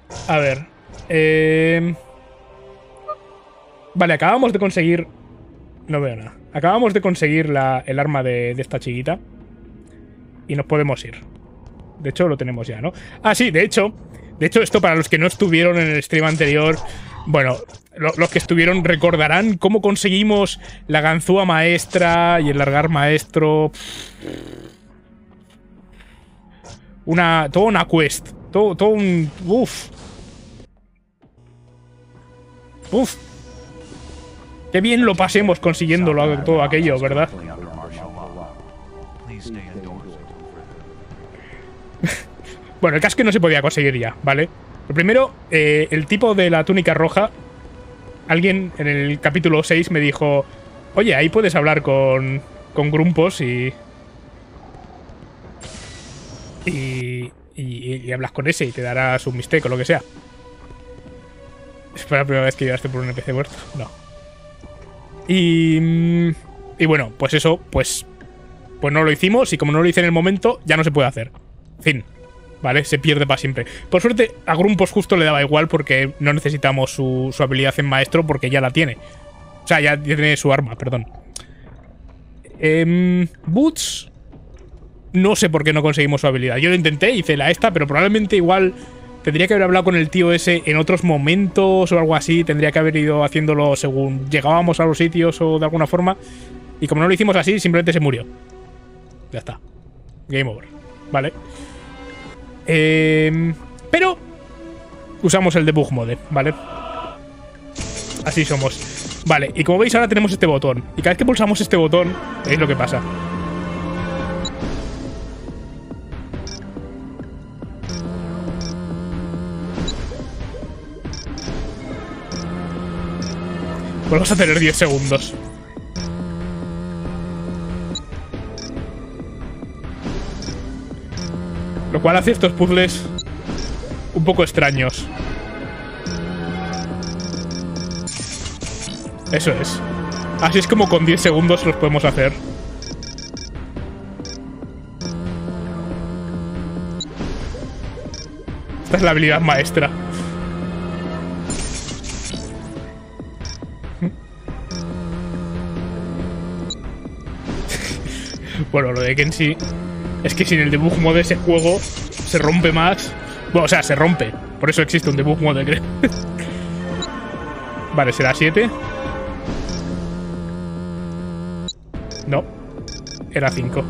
A ver. Vale, acabamos de conseguir... No veo nada. Acabamos de conseguir el arma de esta chiquita. Y nos podemos ir. De hecho, lo tenemos ya, ¿no? Ah, sí, de hecho, esto para los que no estuvieron en el stream anterior... Bueno, los que estuvieron recordarán cómo conseguimos la ganzúa maestra y el largar maestro. Toda una quest. Todo un... Uf. Uf. Qué bien lo pasemos consiguiéndolo todo aquello, ¿verdad? Bueno, el casco no se podía conseguir ya, ¿vale? Lo primero, el tipo de la túnica roja. Alguien en el capítulo 6 me dijo: oye, ahí puedes hablar con Grumpos y hablas con ese y te dará su mistake o lo que sea. ¿Es la primera vez que llegaste por un NPC muerto? No. Y bueno, pues eso, pues no lo hicimos y como no lo hice en el momento, ya no se puede hacer. Fin. ¿Vale? Se pierde para siempre. Por suerte, a Grumpos justo le daba igual porque no necesitamos su habilidad en maestro porque ya la tiene. O sea, ya tiene su arma, perdón. Boots... No sé por qué no conseguimos su habilidad. Yo lo intenté, hice la esta, pero probablemente igual tendría que haber hablado con el tío ese en otros momentos o algo así. Tendría que haber ido haciéndolo según llegábamos a los sitios o de alguna forma. Y como no lo hicimos así, simplemente se murió. Ya está. Game over. Vale. Pero usamos el debug mode, ¿vale? Así somos. Vale, y como veis ahora tenemos este botón. Y cada vez que pulsamos este botón, veis lo que pasa. Vamos a tener 10 segundos. Lo cual hace estos puzzles un poco extraños. Eso es. Así es como con 10 segundos los podemos hacer. Esta es la habilidad maestra. Bueno, lo de Kenshi es que sin el debug mode ese juego se rompe más. Bueno, o sea, se rompe. Por eso existe un debug mode, creo. Vale, será 7. No. Era 5.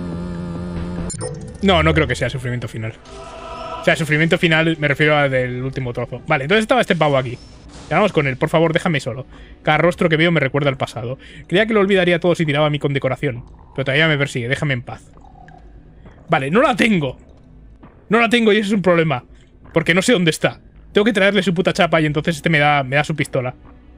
No, no creo que sea sufrimiento final. O sea, sufrimiento final me refiero al del último trozo. Vale, entonces estaba este pavo aquí. Ya vamos con él, por favor, déjame solo. Cada rostro que veo me recuerda al pasado. Creía que lo olvidaría todo si tiraba mi condecoración. Pero todavía me persigue, déjame en paz. Vale, no la tengo. No la tengo y eso es un problema. Porque no sé dónde está. Tengo que traerle su puta chapa y entonces este me da su pistola.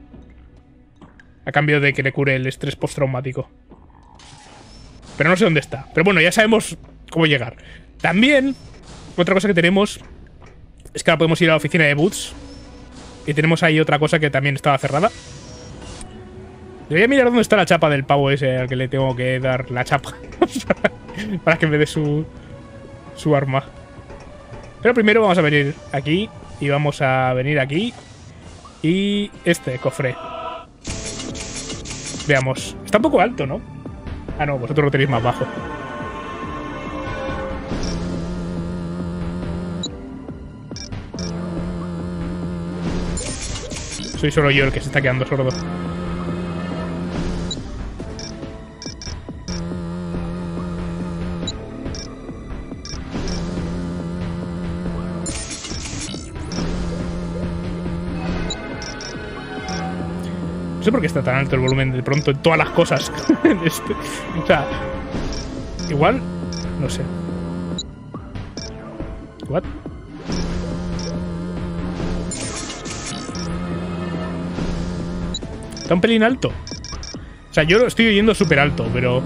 A cambio de que le cure el estrés postraumático. Pero no sé dónde está. Pero bueno, ya sabemos cómo llegar. También, otra cosa que tenemos es que ahora podemos ir a la oficina de Boots. Y tenemos ahí otra cosa que también estaba cerrada. Debería mirar dónde está la chapa del pavo ese al que le tengo que dar la chapa. Para que me dé su arma. Pero primero vamos a venir aquí. Y vamos a venir aquí. Y este cofre. Veamos. Está un poco alto, ¿no? Ah, no, vosotros lo tenéis más bajo. Soy solo yo el que se está quedando sordo. No sé por qué está tan alto el volumen de pronto en todas las cosas. O sea, igual, no sé. ¿What? Está un pelín alto. O sea, yo lo estoy oyendo súper alto, pero...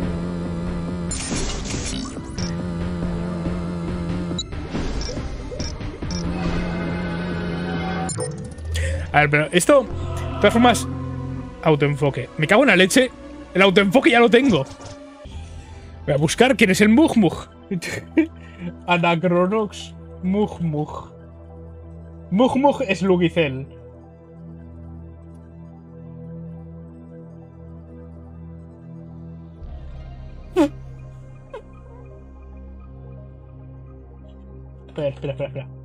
A ver, pero esto... De todas formas... Autoenfoque. Me cago en la leche. El autoenfoque ya lo tengo. Voy a buscar quién es el Mugmug. Anacronox Mugmug. Mugmug Slugicel. Espera.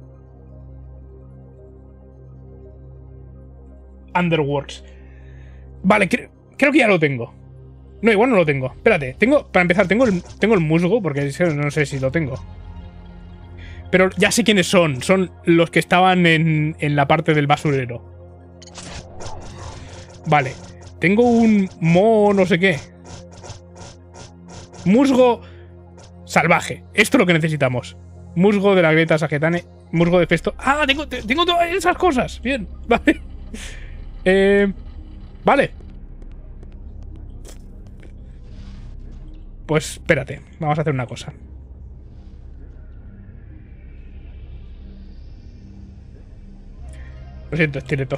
Underworks. Vale, creo que ya lo tengo. No, igual no lo tengo. Espérate, para empezar, tengo el musgo, porque no sé si lo tengo. Pero ya sé quiénes son. Son los que estaban en la parte del basurero. Vale. Tengo un no sé qué. Musgo salvaje. Esto es lo que necesitamos. Musgo de la Greta Sagetane. Musgo de Festo. ¡Ah! Tengo todas esas cosas. Bien, vale. Vale. Pues espérate. Vamos a hacer una cosa. Lo siento, Estileto.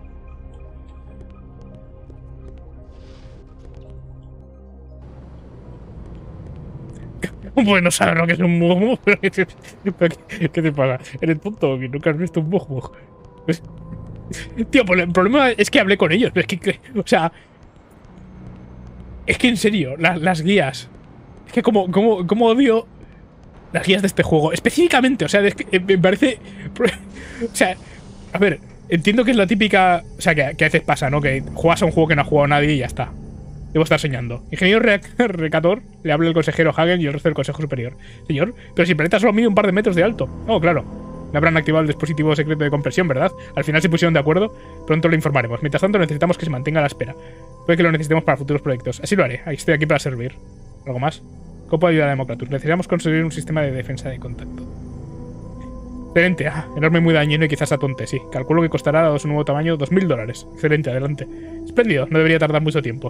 Bueno, sabes lo que es un mugmug. ¿Qué te pasa? ¿Eres tonto? Que nunca has visto un mugmug. Tío, pues el problema es que hablé con ellos. Pero es que o sea... Es que en serio, las guías. Es que como odio las guías de este juego. Específicamente, o sea, me parece... O sea, a ver, entiendo que es la típica... O sea, que a veces pasa, ¿no? Que juegas a un juego que no ha jugado nadie y ya está. Debo estar soñando. Ingeniero Recator, le habla el consejero Hagen y el resto del consejo superior. Señor, pero si el planeta solo mide un par de metros de alto. Oh, claro. No habrán activado el dispositivo secreto de compresión, ¿verdad? Al final se pusieron de acuerdo. Pronto lo informaremos. Mientras tanto, necesitamos que se mantenga a la espera. Puede que lo necesitemos para futuros proyectos. Así lo haré. Estoy aquí para servir. ¿Algo más? ¿Cómo puedo ayudar a Democratur? Necesitamos conseguir un sistema de defensa de contacto. Excelente. Enorme y muy dañino y quizás atonte, sí. Calculo que costará, dado su nuevo tamaño, $2000. Excelente, adelante. Espléndido. No debería tardar mucho tiempo.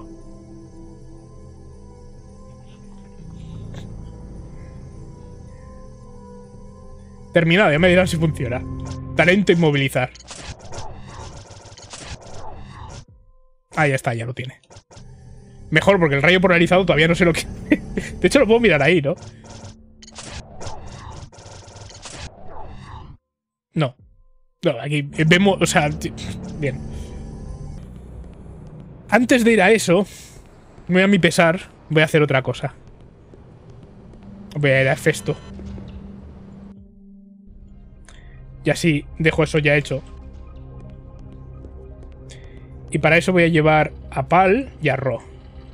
Terminado, ya me dirán si funciona. Talento inmovilizar. Ah, ya está, ya lo tiene. Mejor, porque el rayo polarizado todavía no sé lo que... De hecho, lo puedo mirar ahí, ¿no? No. No, aquí vemos... O sea... Bien. Antes de ir a eso, muy a mi pesar, voy a hacer otra cosa. Voy a ir a Festo. Y así dejo eso ya hecho. Y para eso voy a llevar a Pal y a Ro.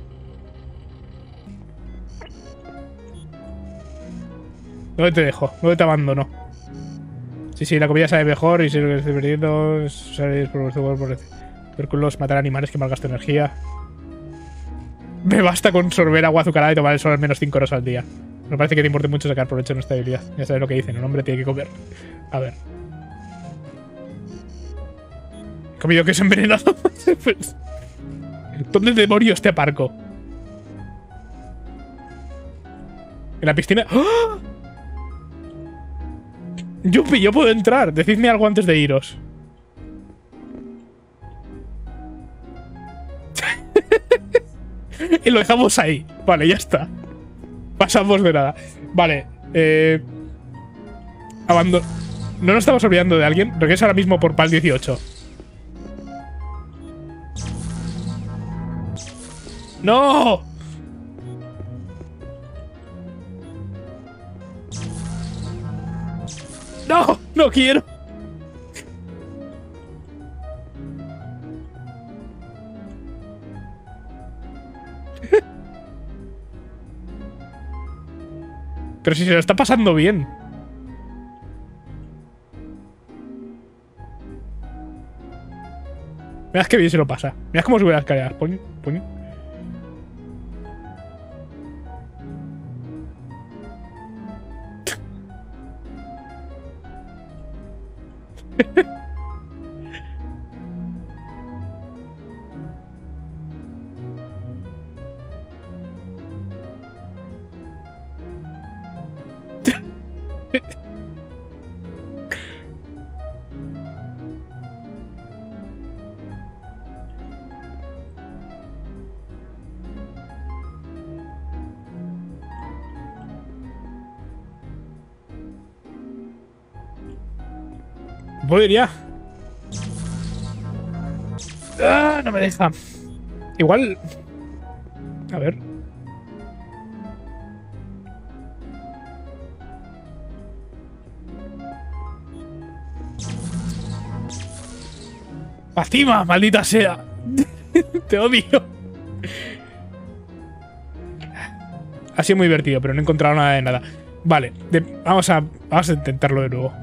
¿Dónde te dejo? ¿Dónde te abandono? Sí, la comida sabe mejor y si lo que estoy perdiendo es por tubérculos, matar animales que malgasto energía. Me basta con sorber agua azucarada y tomar el sol al menos 5 horas al día. Me parece que te importe mucho sacar provecho de nuestra habilidad. Ya sabes lo que dicen, un hombre tiene que comer. A ver. He comido queso envenenado. ¿Dónde demonios te aparco? En la piscina. ¡Oh! Yo puedo entrar. Decidme algo antes de iros. Y lo dejamos ahí. Vale, ya está. Pasamos de nada. Vale. Abandono. No nos estamos olvidando de alguien. Regresa ahora mismo por PAL 18. ¡No! ¡No! ¡No quiero! Pero si se lo está pasando bien. Mirad qué bien se lo pasa. Mirad cómo sube las escaleras. Puño. ¿Puedo ir ya? Ah, no me deja. Igual... A ver... ¡Fatima, maldita sea! Te odio. Ha sido muy divertido, pero no he encontrado nada de nada. Vale, vamos a intentarlo de nuevo.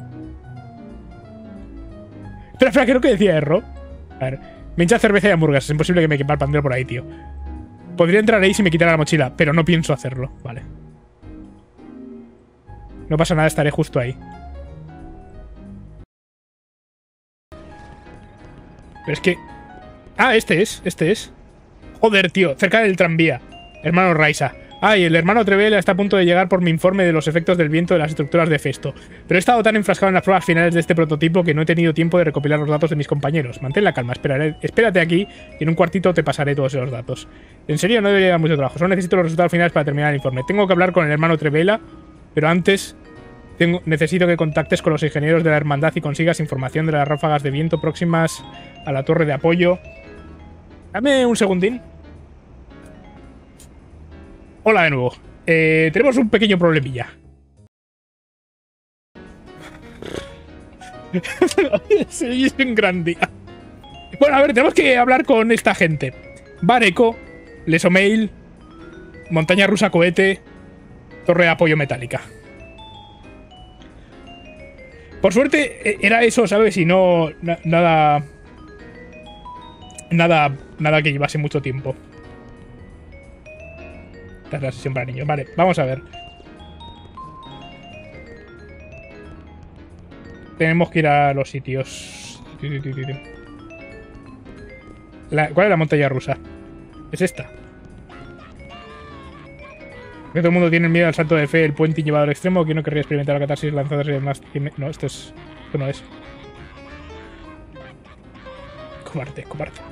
Espera, creo que decía error. A ver, me hincha cerveza y hamburguesas. Es imposible que me quepa el pandero por ahí, tío. Podría entrar ahí si me quitara la mochila, pero no pienso hacerlo. Vale. No pasa nada, estaré justo ahí. Pero es que... Ah, este es. Joder, tío, cerca del tranvía. Hermano Raisa. Y el hermano Trevela está a punto de llegar por mi informe de los efectos del viento de las estructuras de Festo. Pero he estado tan enfrascado en las pruebas finales de este prototipo que no he tenido tiempo de recopilar los datos de mis compañeros. Mantén la calma, espérate aquí y en un cuartito te pasaré todos esos datos. En serio, no debería dar mucho trabajo. Solo necesito los resultados finales para terminar el informe. Tengo que hablar con el hermano Trevela, pero antes necesito que contactes con los ingenieros de la hermandad y consigas información de las ráfagas de viento próximas a la torre de apoyo. Dame un segundín. Hola de nuevo. Tenemos un pequeño problemilla. Sí, es un gran día. Bueno, a ver, tenemos que hablar con esta gente. Bar Eco, Les Omeil, Montaña Rusa Cohete, Torre de Apoyo Metálica. Por suerte era eso, ¿sabes? Y no... Nada que llevase mucho tiempo. Esta es la sesión para niños. Vale, vamos a ver. Tenemos que ir a los sitios. ¿Cuál es la montaña rusa? Es esta. Que todo el mundo tiene miedo al salto de fe, el puente llevado al extremo. ¿Quién no querría experimentar la catarsis lanzándose más? No, esto no es. Cobarde.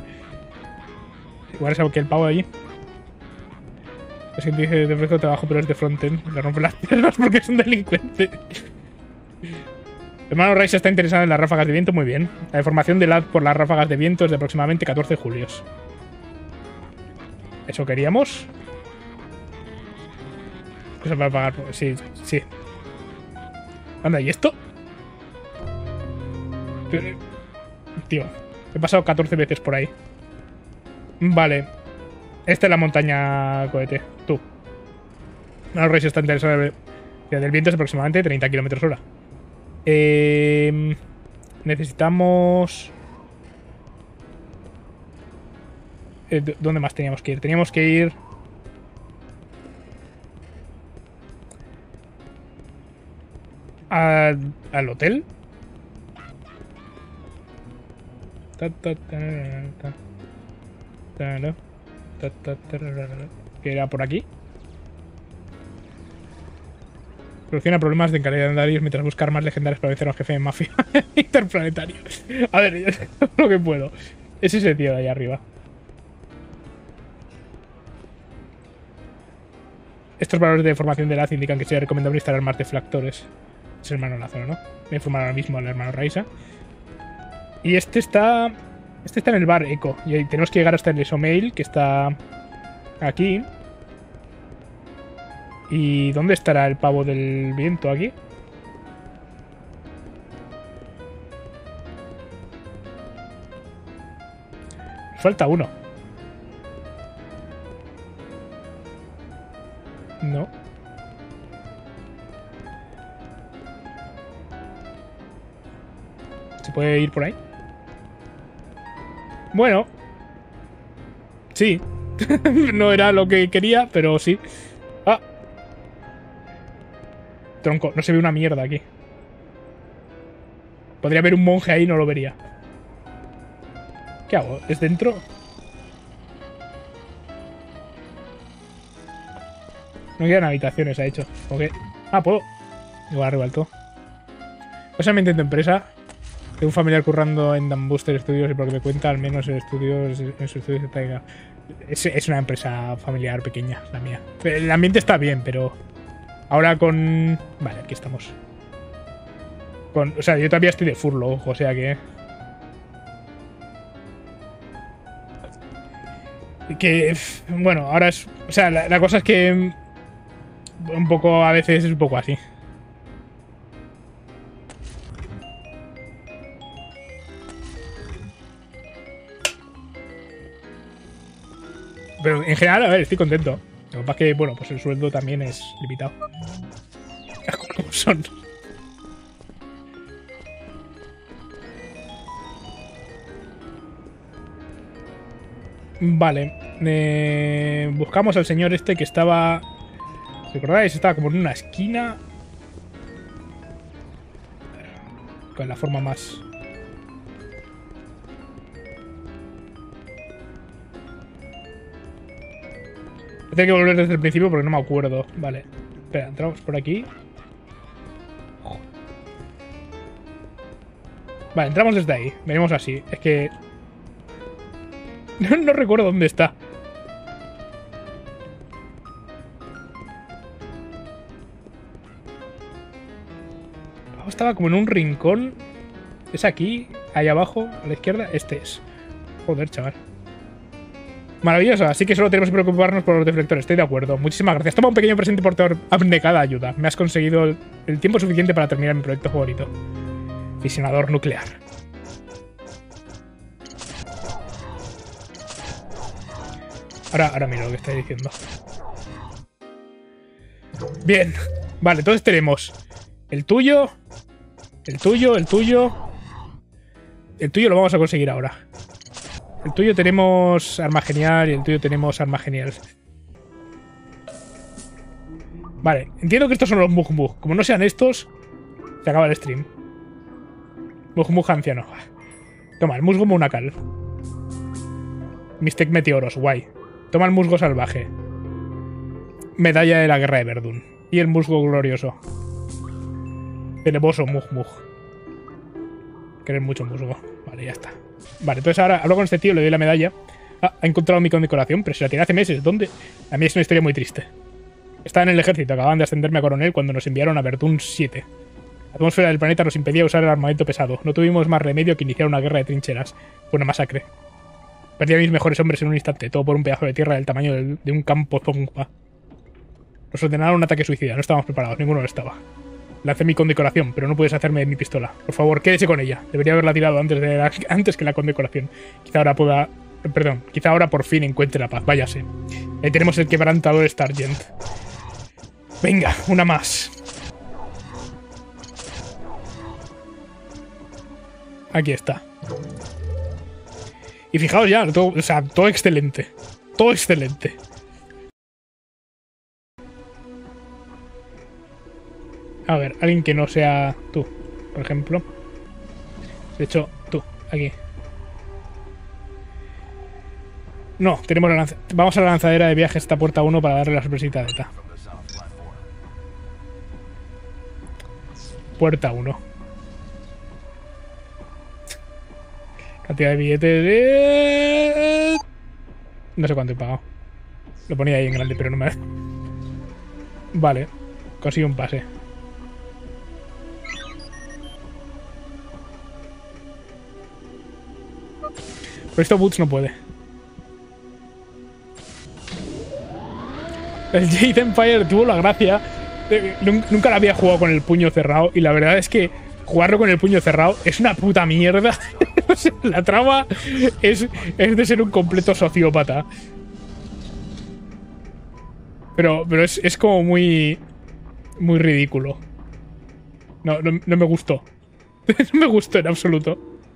Igual es algo que el pavo de allí. Es que dice de ofrezco trabajo, pero es de frontend. Le rompe las piernas porque es un delincuente. Hermano Rice está interesado en las ráfagas de viento. Muy bien. La información de LAD por las ráfagas de viento es de aproximadamente 14 julios. ¿Eso queríamos? Cosa para pagar. Sí. Anda, ¿y esto? Tío, he pasado 14 veces por ahí. Vale. Esta es la montaña cohete. Tú. Hermano Rice está interesado en el viento es aproximadamente 30 km/h. Necesitamos... ¿Dónde más teníamos que ir? Teníamos que ir... ¿Al hotel? ¿Que era por aquí? Soluciona problemas de calidad de andarios mientras busca armas legendarias para vencer a un jefe de mafia interplanetario. A ver, yo lo que puedo. Es ese tío de ahí arriba. Estos valores de formación de LAZ indican que sería recomendable instalar más deflectores. Es el hermano Lázaro, ¿no? Me informaron ahora mismo al hermano Raisa. Y este está en el bar Eco. Y ahí tenemos que llegar hasta el Esomail, que está aquí. ¿Y dónde estará el pavo del viento aquí? Falta uno. No. ¿Se puede ir por ahí? Bueno. Sí. No era lo que quería, pero sí. ¡Ah! Tronco, no se ve una mierda aquí. Podría haber un monje ahí y no lo vería. ¿Qué hago? ¿Es dentro? No quedan habitaciones, ha hecho. ¿O qué? Ah, puedo. Igual arriba del todo. Básicamente en tu empresa. Tengo un familiar currando en Dambuster Studios y por lo que me cuenta, al menos en su estudio se traiga. Es una empresa familiar pequeña, la mía. El ambiente está bien, pero... Ahora con... Vale, aquí estamos. O sea, yo todavía estoy de furlo, o sea que... Bueno, ahora es... O sea, la cosa es que... Un poco, a veces es un poco así. Pero en general, a ver, estoy contento. Lo que pasa es que, bueno, pues el sueldo también es limitado. ¿Cómo son? Vale. Buscamos al señor este que estaba... ¿Recordáis? Estaba como en una esquina. Con la forma más... Tengo que volver desde el principio porque no me acuerdo. Vale. Espera, entramos por aquí. Vale, entramos desde ahí. Venimos así. Es que... No recuerdo dónde está. Estaba como en un rincón. ¿Es aquí? Ahí abajo, a la izquierda. Este es. Joder, chaval. Maravilloso, así que solo tenemos que preocuparnos por los deflectores. Estoy de acuerdo. Muchísimas gracias. Toma un pequeño presente por tu abnegada ayuda. Me has conseguido el tiempo suficiente para terminar mi proyecto favorito. Fisionador nuclear. Ahora miro lo que estáis diciendo. Bien. Vale, entonces tenemos el tuyo, el tuyo, el tuyo. El tuyo lo vamos a conseguir ahora. El tuyo tenemos arma genial y el tuyo tenemos arma genial. Vale, entiendo que estos son los Mug. Como no sean estos, se acaba el stream. Mug anciano. Toma, el musgo monacal. Mistec meteoros, guay. Toma el musgo salvaje. Medalla de la guerra de Verdún. Y el musgo glorioso. Teneboso Mug. Querer mucho musgo. Vale, ya está. Vale, entonces ahora hablo con este tío, le doy la medalla. Ah, ha encontrado mi condecoración, pero se la tiene hace meses. ¿Dónde? A mí es una historia muy triste. Estaba en el ejército, acababan de ascenderme a coronel cuando nos enviaron a Verdún 7. La atmósfera del planeta nos impedía usar el armamento pesado. No tuvimos más remedio que iniciar una guerra de trincheras. Fue una masacre. Perdí a mis mejores hombres en un instante, todo por un pedazo de tierra del tamaño de un campo zompa. Nos ordenaron un ataque suicida, no estábamos preparados, ninguno lo estaba. Lancé mi condecoración, pero no puedes hacerme mi pistola. Por favor, quédese con ella. Debería haberla tirado antes que la condecoración. Quizá ahora pueda... Perdón, quizá ahora por fin encuentre la paz. Váyase. Ahí tenemos el quebrantador Stargent. Venga, una más. Aquí está. Y fijaos ya, todo, o sea, todo excelente. Todo excelente. A ver, alguien que no sea tú, por ejemplo. De hecho, tú, aquí. No, tenemos la vamos a la lanzadera de viaje esta puerta 1 para darle la sorpresita de ETA. Puerta 1. Cantidad de billetes de... No sé cuánto he pagado. Lo ponía ahí en grande, pero no me... Vale. Consigo un pase. Pero esto Boots no puede. El Jade Empire tuvo la gracia. Nunca la había jugado con el puño cerrado. Y la verdad es que jugarlo con el puño cerrado es una puta mierda. La trama es de ser un completo sociópata. Pero es como muy ridículo. No me gustó. No me gustó en absoluto.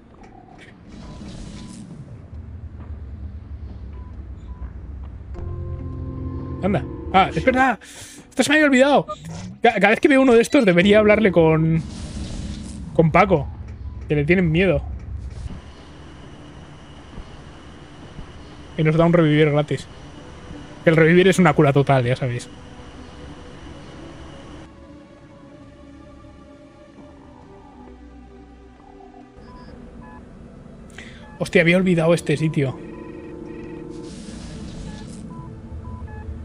Anda. Ah, es verdad. Esto se me había olvidado. Cada vez que veo uno de estos debería hablarle con Paco. Que le tienen miedo. Y nos da un revivir gratis. El revivir es una cura total, ya sabéis. Hostia, había olvidado este sitio.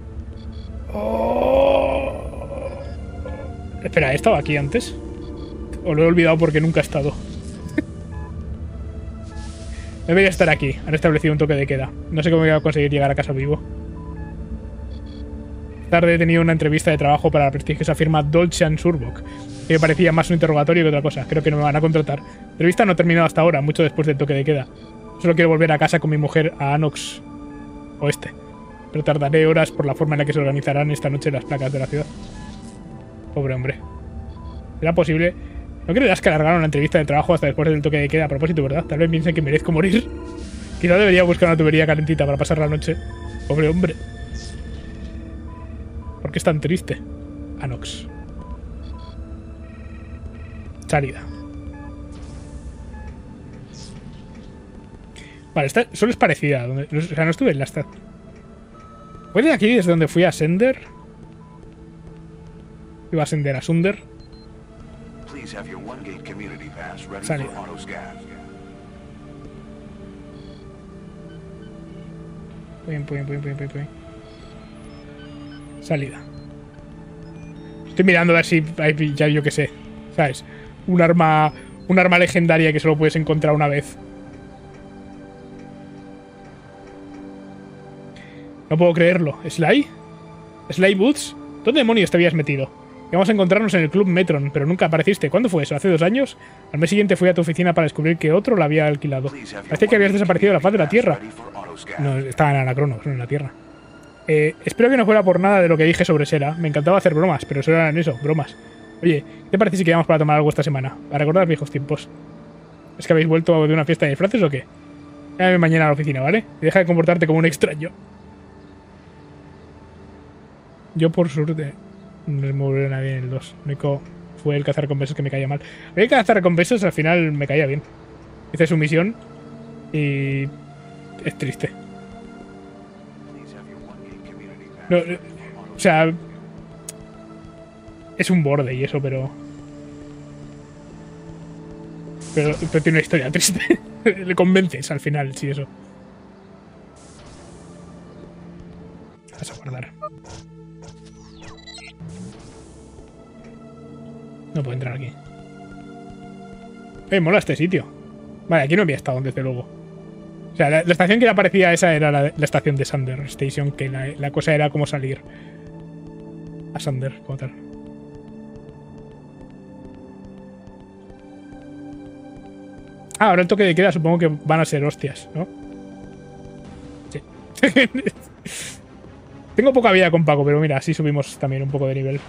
Oh. Espera, ¿he estado aquí antes? O lo he olvidado porque nunca he estado. Debería estar aquí. Han establecido un toque de queda. No sé cómo voy a conseguir llegar a casa vivo. Tarde he tenido una entrevista de trabajo para la prestigiosa firma Dolce & Surbock, que me parecía más un interrogatorio que otra cosa. Creo que no me van a contratar. La entrevista no ha terminado hasta ahora, mucho después del toque de queda. Solo quiero volver a casa con mi mujer a Anox Oeste. Pero tardaré horas por la forma en la que se organizarán esta noche las placas de la ciudad. Pobre hombre. ¿Será posible? ¿No creerás que alargaron la entrevista de trabajo hasta después del toque de queda? A propósito, ¿verdad? Tal vez piensen que merezco morir. Quizá debería buscar una tubería calentita para pasar la noche. Pobre hombre. ¿Por qué es tan triste? Anox. Salida. Vale, esta solo es parecida. O sea, no estuve en la estación. ¿Fue de aquí desde donde fui a Sender? Iba a Sender a Sunder. Salida. Salida. Estoy mirando a ver si hay, ya yo que sé, ¿sabes? Un arma legendaria que solo puedes encontrar una vez. No puedo creerlo. ¿Sly? ¿Sly Boots? ¿Dónde demonios te habías metido? Íbamos a encontrarnos en el Club Metron, pero nunca apareciste. ¿Cuándo fue eso? ¿Hace 2 años? Al mes siguiente fui a tu oficina para descubrir que otro la había alquilado. Parece que habías desaparecido de la faz de la Tierra. No, estaba en Anacronos, no en la Tierra. Espero que no fuera por nada de lo que dije sobre Sera. Me encantaba hacer bromas, pero solo eran eso, bromas. Oye, ¿qué te parece si quedamos para tomar algo esta semana? Para recordar viejos tiempos. ¿Es que habéis vuelto de una fiesta de disfraces o qué? Llámame mañana a la oficina, ¿vale? Y deja de comportarte como un extraño. Yo, por suerte, no me volvió nadie en el 2. Lo único fue el cazarrecompensas que me caía mal. El cazarrecompensas al final me caía bien. Hice su misión y es triste. No, o sea, es un borde y eso, pero tiene una historia triste. Le convences al final, sí, eso. Vas a guardar. No puedo entrar aquí. Mola este sitio. Vale, aquí no había estado, desde luego. O sea, la estación que le aparecía esa era la estación de Sunder Station, que la cosa era como salir a Sunder, como tal. Ah, ahora el toque de queda supongo que van a ser hostias, ¿no? Sí. Tengo poca vida con Paco, pero mira, así subimos también un poco de nivel.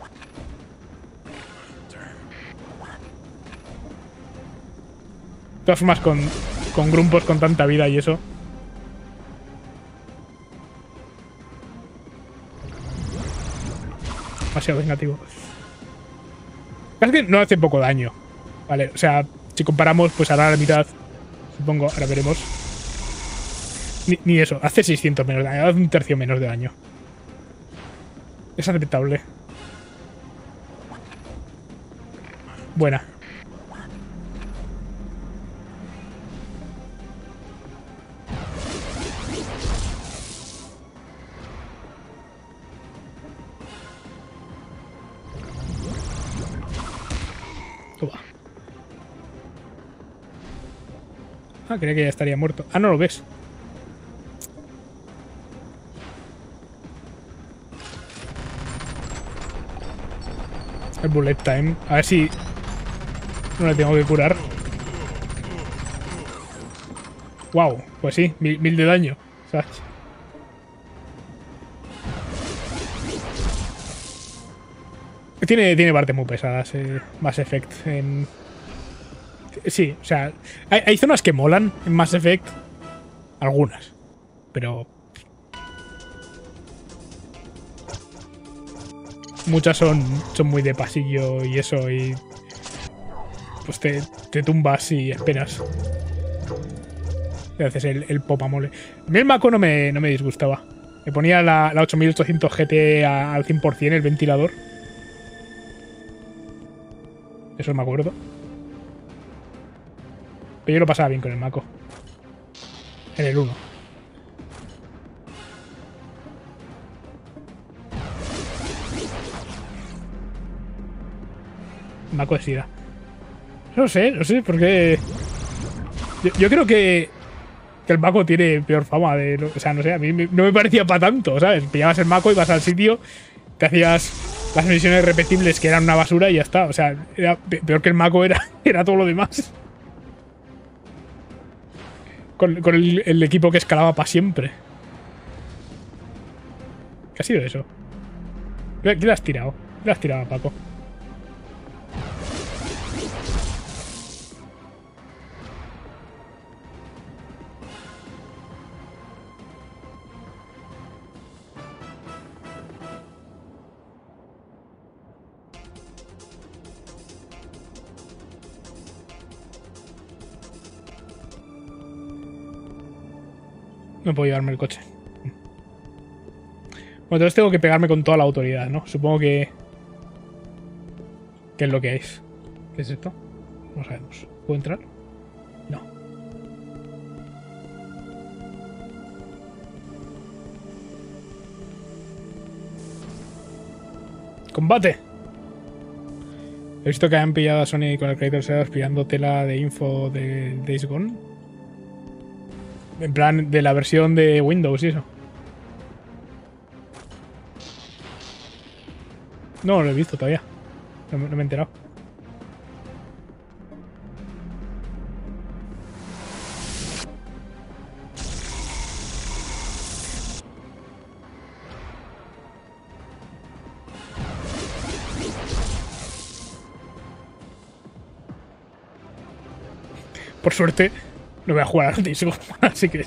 De todas formas, con grupos con tanta vida y eso. Demasiado vengativo. Casi que no hace poco daño. Vale, o sea, si comparamos, pues hará la mitad. Supongo, ahora veremos. Ni eso, hace 600 menos de daño, hace un tercio menos de daño. Es aceptable. Buena. Ah, creía que ya estaría muerto. Ah, no lo ves. El bullet time. A ver si no le tengo que curar. Wow, pues sí, 1000 de daño. ¿Sabes? Tiene partes muy pesadas, Mass Effect. Sí, o sea, hay zonas que molan en Mass Effect. Algunas. Pero muchas son muy de pasillo y eso, y pues te tumbas y esperas. Y haces el popamole. A mí el Mako no me disgustaba. Me ponía la 8800 GT al 100%, el ventilador. Eso me acuerdo. Pero yo lo pasaba bien con el Mako. En el 1. Mako de sida. No sé por qué. Yo creo que el Mako tiene peor fama de. O sea, no sé, a mí no me parecía para tanto, ¿sabes? Pillabas el Mako, ibas al sitio, te hacías las misiones repetibles que eran una basura y ya está. O sea, era peor que el Mako era todo lo demás. Con el equipo que escalaba para siempre. ¿Qué ha sido eso? ¿Qué le has tirado? ¿Qué le has tirado a Paco? No puedo llevarme el coche. Bueno, entonces tengo que pegarme con toda la autoridad, ¿no? Supongo que... ¿Qué es lo que es? ¿Qué es esto? No sabemos. ¿Puedo entrar? No. ¡Combate! He visto que han pillado a Sony con el Creator Series pillando tela de info de Days Gone. En plan, de la versión de Windows y eso. No lo he visto todavía. No me he enterado. Por suerte, no voy a jugar al disco, así que...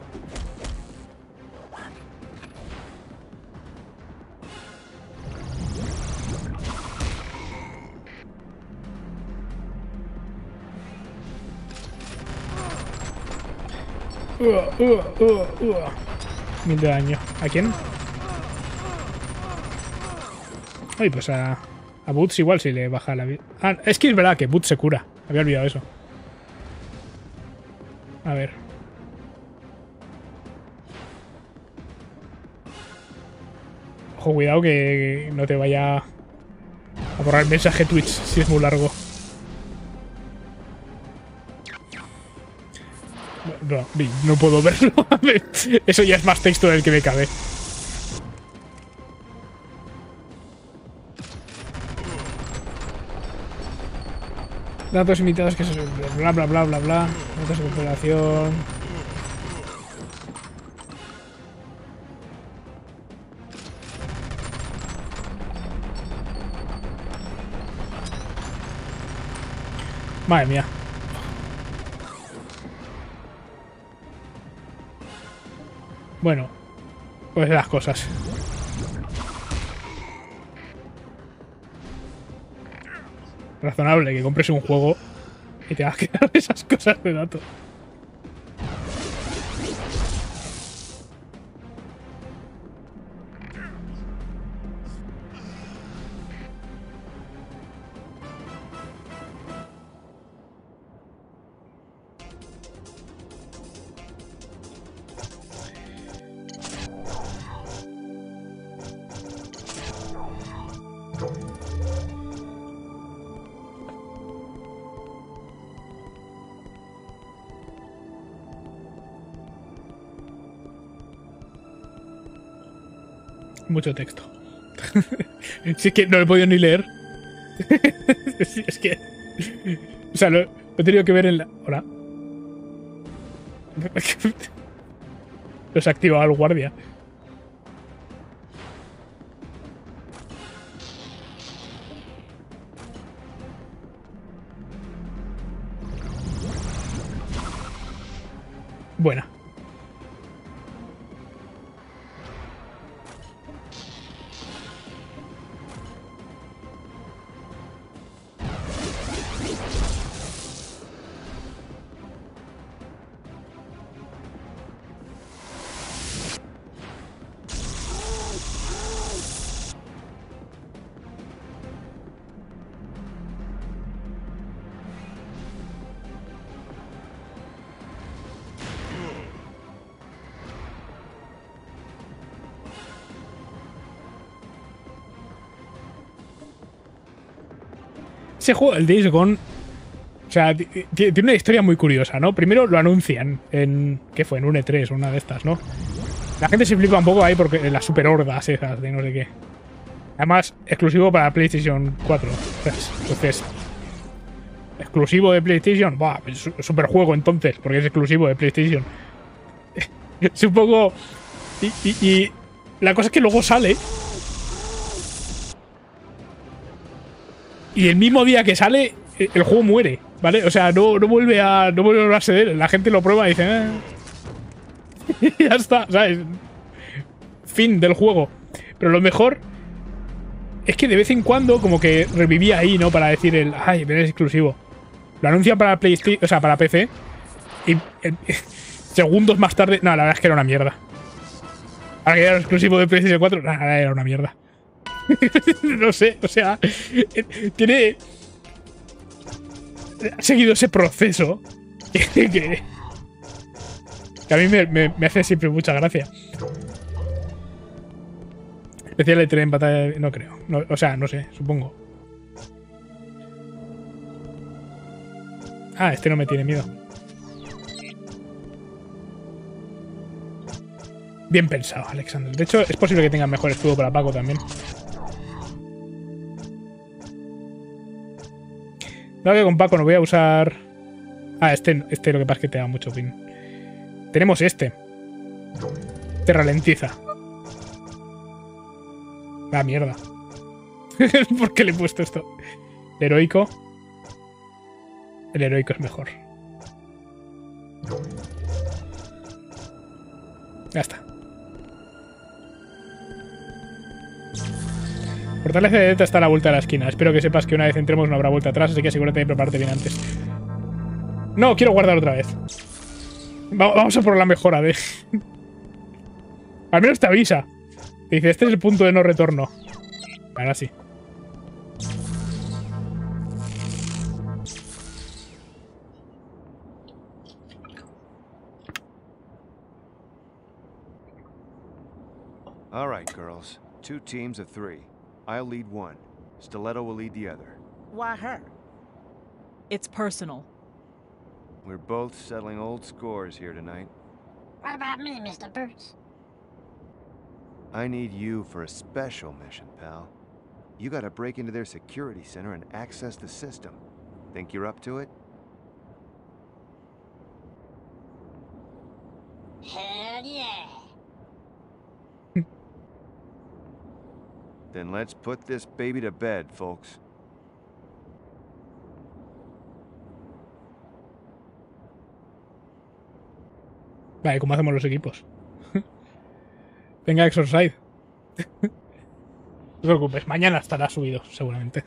Mil de daño. ¿A quién? Ay, pues a Boots igual si le baja la vida. Ah, es que es verdad que Boots se cura. Había olvidado eso. A ver. Ojo, cuidado que no te vaya a borrar el mensaje Twitch si es muy largo. No puedo verlo. Eso ya es más texto del que me cabe. Datos imitados que se... bla bla bla bla bla. Datos de comparación. Madre mía. Bueno, pues las cosas. Razonable que compres un juego y te hagas quedar esas cosas de datos. Mucho texto. Si es que no lo he podido ni leer. Es que... O sea, lo he tenido que ver en la... Hola. Los ha activado el guardia. Buena. Ese juego, el Days Gone, sea, tiene una historia muy curiosa, ¿no? Primero lo anuncian en... ¿Qué fue? En un E3 o una de estas, ¿no? La gente se flipa un poco ahí porque las super hordas esas de no sé qué. Además, exclusivo para PlayStation 4. Entonces, exclusivo de PlayStation. Buah, es un super juego entonces, porque es exclusivo de PlayStation. Es un poco... Y la cosa es que luego sale... Y el mismo día que sale, el juego muere, ¿vale? O sea, no vuelve a ser. La gente lo prueba y dice... Y ya está, ¿sabes? Fin del juego. Pero lo mejor es que de vez en cuando como que revivía ahí, ¿no? Para decir el... Ay, pero es exclusivo. Lo anuncian para PlayStation, o sea, para PC. Y segundos más tarde... No, la verdad es que era una mierda. Ahora que era exclusivo de PlayStation 4, nada, era una mierda. No sé, o sea... Tiene... Ha seguido ese proceso que a mí me hace siempre mucha gracia. Especial de tren, batalla... No creo. No, o sea, no sé, supongo. Ah, este no me tiene miedo. Bien pensado, Alexander. De hecho, es posible que tenga mejor escudo para Paco también. No, que con Paco no voy a usar... Ah, este lo que pasa es que te da mucho ping. Tenemos este. Te ralentiza. Ah, mierda. ¿Por qué le he puesto esto? El heroico. El heroico es mejor. Ya está. Fortaleza de Delta está a la vuelta de la esquina. Espero que sepas que una vez entremos no habrá vuelta atrás, así que asegúrate de prepararte bien antes. No, quiero guardar otra vez. Vamos a por la mejora de... Al menos te avisa. Te dice, este es el punto de no retorno. Ahora sí. All right, girls. 2 teams of 3. I'll lead one. Stiletto will lead the other. Why her? It's personal. We're both settling old scores here tonight. What about me, Mr. Boots? I need you for a special mission, pal. You gotta break into their security center and access the system. Think you're up to it? Hell yeah. Then let's put this baby to bed, folks. Vale, ¿cómo hacemos los equipos? Venga, Exorside. No te preocupes, mañana estará subido, seguramente.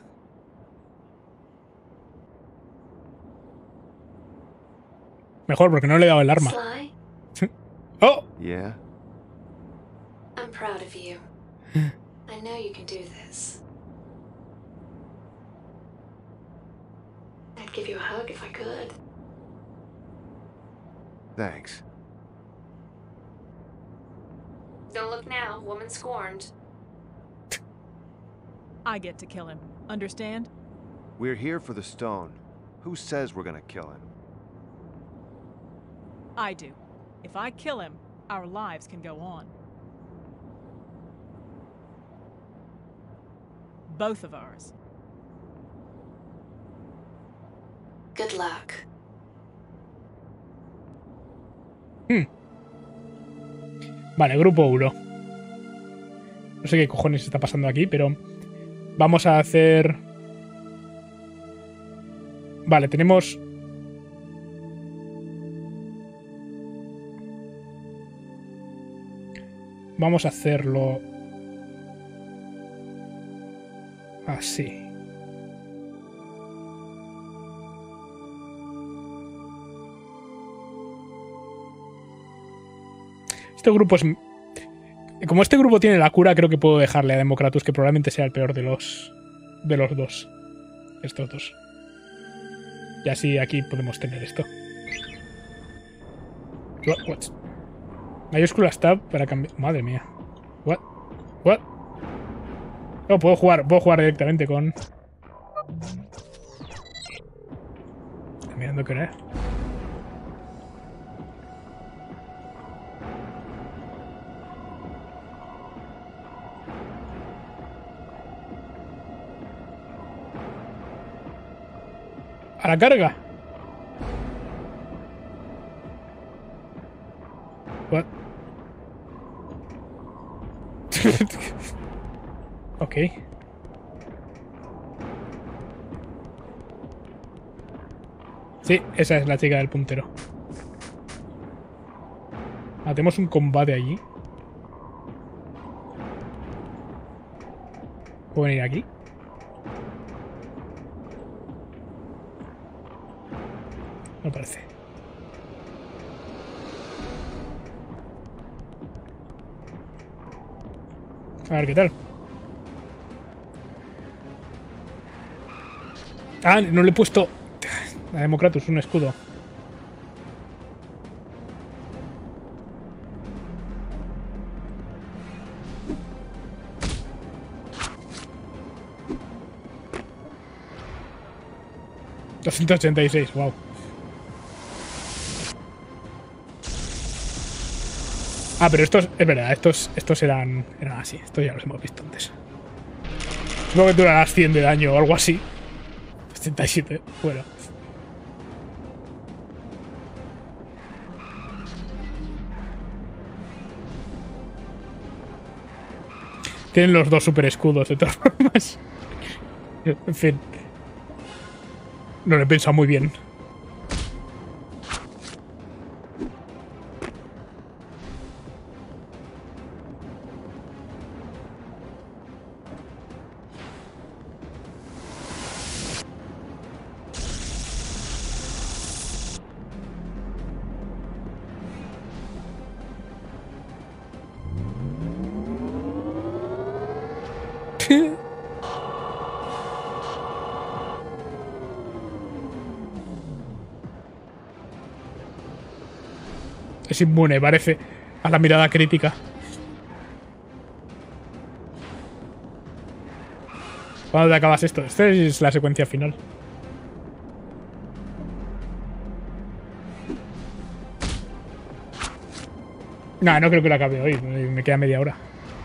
Mejor, porque no le he dado el arma. Sly, ¡Oh! Yeah? I'm proud of you. I know you can do this. I'd give you a hug if I could. Thanks. Don't look now, woman scorned. I get to kill him. Understand? We're here for the stone. Who says we're gonna kill him? I do. If I kill him, our lives can go on. Both of ours. Good luck. Vale, grupo 1. No sé qué cojones está pasando aquí, pero... Vamos a hacer... Vale, tenemos... Vamos a hacerlo... Así. Este grupo es... Como este grupo tiene la cura, creo que puedo dejarle a Democratus, que probablemente sea el peor de los dos. Estos dos. Y así aquí podemos tener esto. What? Mayúscula tab para cambiar... Madre mía. What? No, puedo jugar directamente con... mirando qué hora es. A la carga. What? Ok. Sí, esa es la chica del puntero. Ah, tenemos un combate allí. ¿Puedo venir aquí? No parece. A ver qué tal. Ah, no le he puesto a Democratus un escudo. $286, wow. Ah, pero estos, es verdad, estos eran así. Estos ya los hemos visto antes. Supongo que durarás 100 de daño o algo así. 77, bueno. Tienen los dos super escudos, de todas formas. En fin. No lo he pensado muy bien. Es inmune, parece, a la mirada crítica. ¿Cuándo te acabas esto? Esta es la secuencia final. No, no creo que la acabe hoy. Me queda media hora.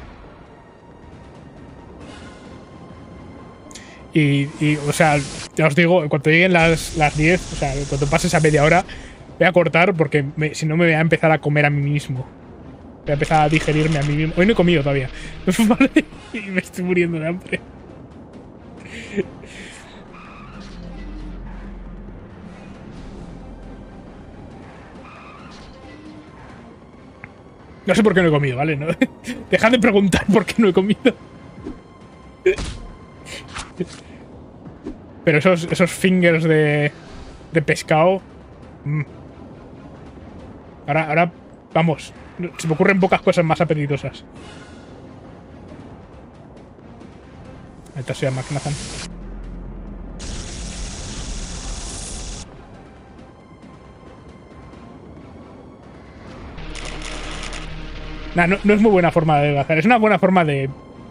O sea, ya os digo, cuando lleguen las 10, o sea, cuando pases a media hora, voy a cortar porque si no me voy a empezar a comer a mí mismo. Voy a empezar a digerirme a mí mismo. Hoy no he comido todavía. ¿Vale? Y me estoy muriendo de hambre. No sé por qué no he comido, ¿vale? No, dejad de preguntar por qué no he comido. Pero esos fingers de pescado... Ahora, vamos. Se me ocurren pocas cosas más apetitosas. Ahí está, soy a McNathan. Nah, no es muy buena forma de adelgazar. Es una buena forma de...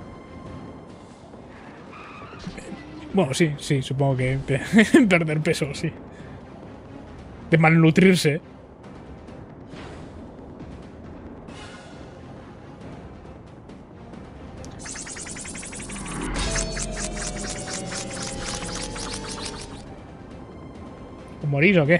Bueno, sí, supongo que perder peso, sí. De malnutrirse. ¿O morís o qué?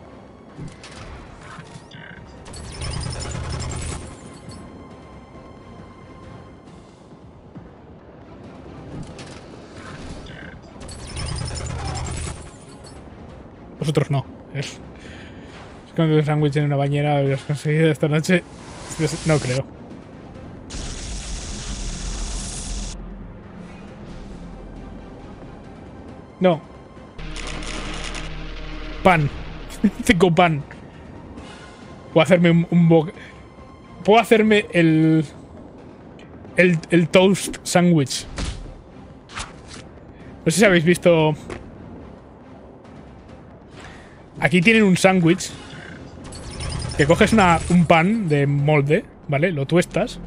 Vosotros no. Es cuando un sándwich en una bañera lo has conseguido esta noche. No creo. No. Pan. Tengo pan. Puedo hacerme un puedo hacerme el toast sandwich. No sé si habéis visto... Aquí tienen un sándwich que coges un pan de molde, ¿vale? Lo tuestas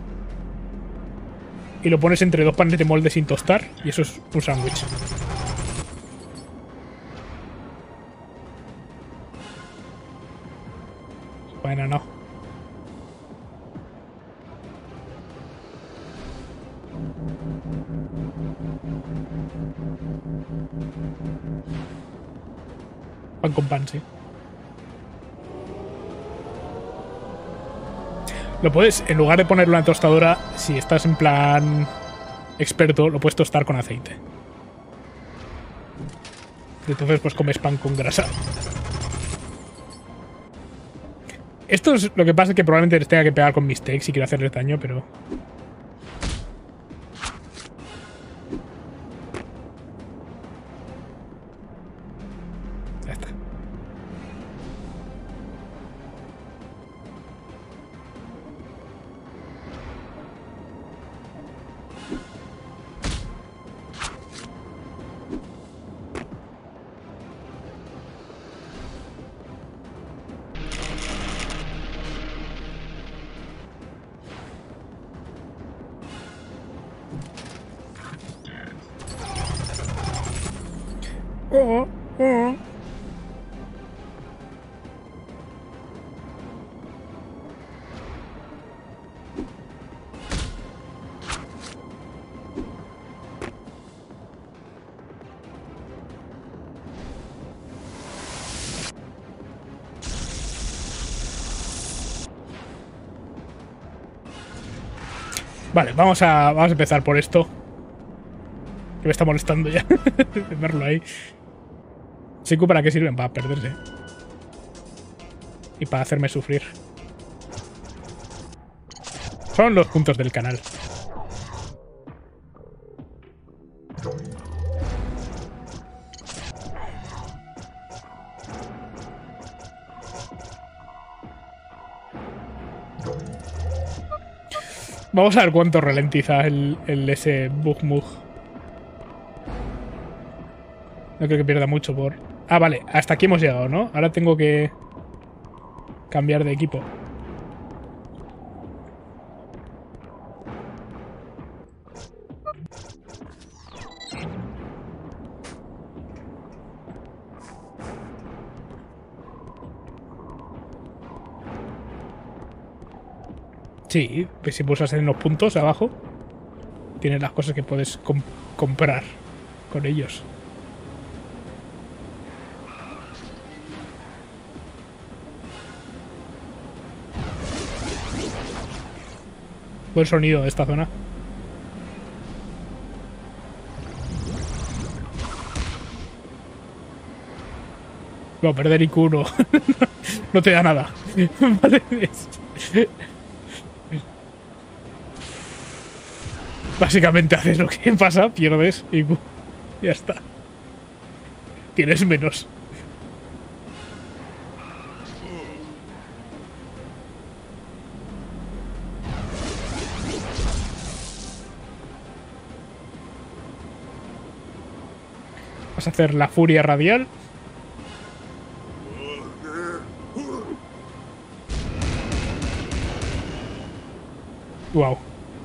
y lo pones entre dos panes de molde sin tostar y eso es un sándwich. Bueno, no. Pan con pan, sí. Lo puedes, en lugar de ponerlo en la tostadora, si estás en plan experto, lo puedes tostar con aceite. Y entonces pues comes pan con grasa. Esto es lo que pasa, que probablemente les tenga que pegar con mis steaks si quiero hacerles daño, pero... Ya está. Oh, oh. Vale, vamos a empezar por esto. Que me está molestando ya verlo ahí. Siku, ¿para qué sirven? Para perderse. Y para hacerme sufrir. Son los puntos del canal. Vamos a ver cuánto ralentiza el ese Bugmug. No creo que pierda mucho por... Ah, vale. Hasta aquí hemos llegado, ¿no? Ahora tengo que cambiar de equipo. Sí, pues si pulsas en los puntos abajo, tienes las cosas que puedes comprar con ellos. Buen sonido de esta zona. No, perder IQ no. No te da nada. Vale. Básicamente haces lo que pasa, pierdes IQ. Ya está. Tienes menos. Vas a hacer la furia radial. Wow.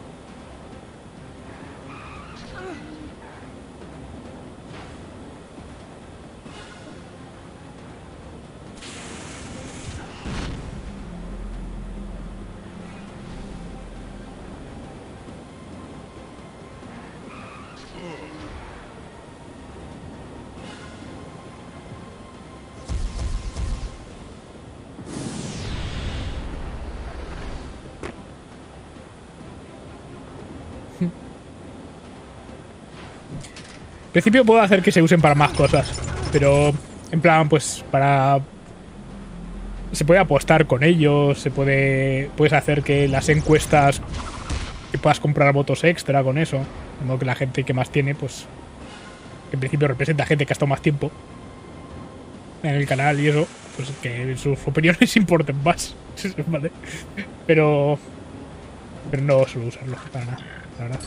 En principio puedo hacer que se usen para más cosas, pero en plan, pues para... Se puede apostar con ellos, puedes hacer que las encuestas, que puedas comprar votos extra con eso, de modo que la gente que más tiene, pues en principio representa a gente que ha estado más tiempo en el canal y eso, pues que sus opiniones importen más, ¿vale? Pero no suelo usarlo para nada, la verdad.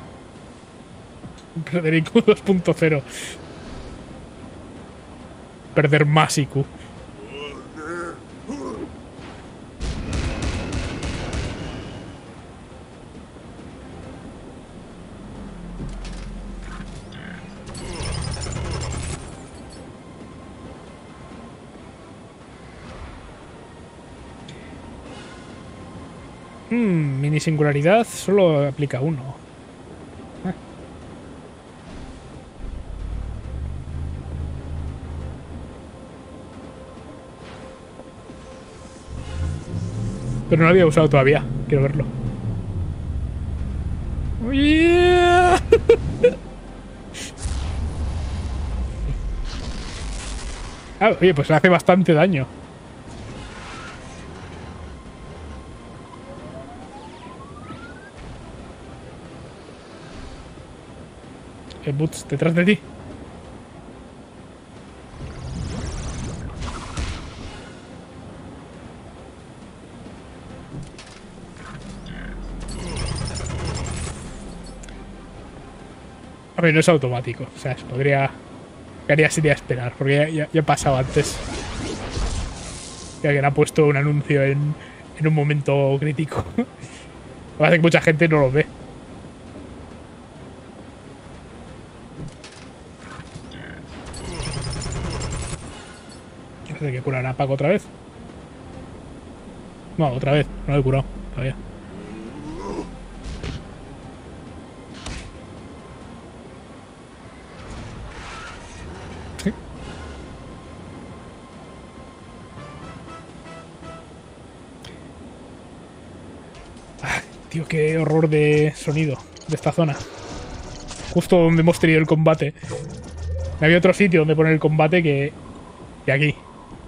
Federico 2.0. perder más IQ. Mini singularidad solo aplica uno. Pero no lo había usado todavía. Quiero verlo. Yeah. Ah, oye, pues hace bastante daño. Boots, detrás de ti. A ver, no es automático. O sea, se podría... ¿Qué haría sería esperar? Porque ya ha pasado antes. Que alguien ha puesto un anuncio en un momento crítico. Lo que pasa es que mucha gente no lo ve. ¿Hay que curar a Paco otra vez? No, otra vez. No lo he curado todavía. ¿Sí? Ay, tío, qué horror de sonido de esta zona. Justo donde hemos tenido el combate. No había otro sitio donde poner el combate que aquí.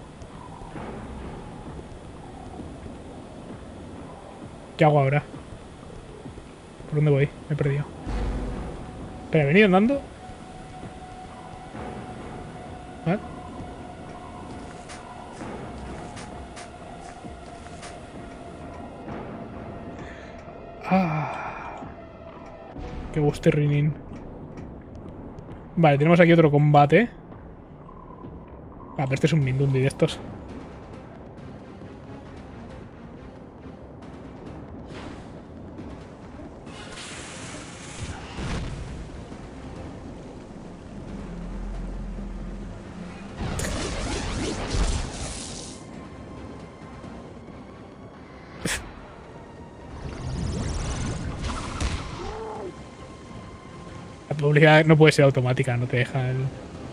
¿Qué hago ahora? ¿Por dónde voy? Me he perdido. ¿Pero he venido andando? ¿Vale? Ah. Qué gusto, Rinin. Vale, tenemos aquí otro combate. Ah, pero este es un Mindundi de estos. La publicidad no puede ser automática, no te deja el...